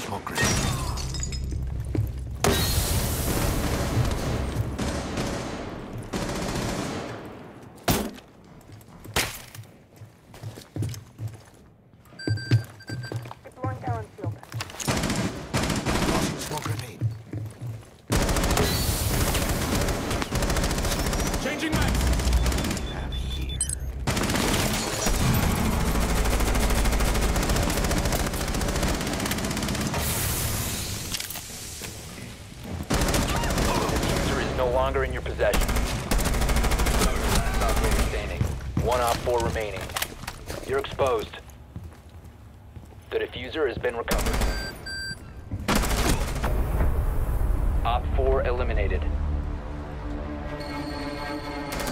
Smoke grenade. Deploying Allen Field. Tossing smoke grenade. Changing mags. Have here. Diffuser is no longer in your possession. Last operator standing. 1 op 4 remaining. You're exposed. The diffuser has been recovered. Op 4 eliminated.